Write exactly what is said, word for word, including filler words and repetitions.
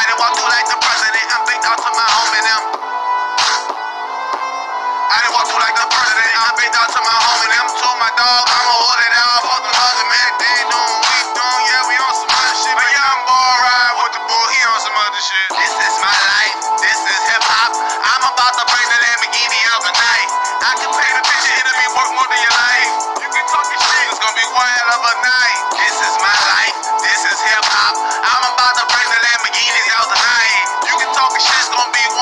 I done walk through like the president. I'm baked out to my home and them. I done walk through like the president. I'm baked out to my home and them. Told my dog I'ma hold it out. Fuck them other man. They doing, we doing, yeah, we on some other shit. But young boy ride with the bull, he on some other shit. This is my life. This is hip hop. I'm about to bring the Lamborghini out tonight. I can paint a picture, it'll be worth more than your life. You can talk your shit, it's gonna be one hell of a night. This is my life. This is hip hop. I'm about to bring the Lamborghinis out tonight. You can talk your shit, it's gonna be one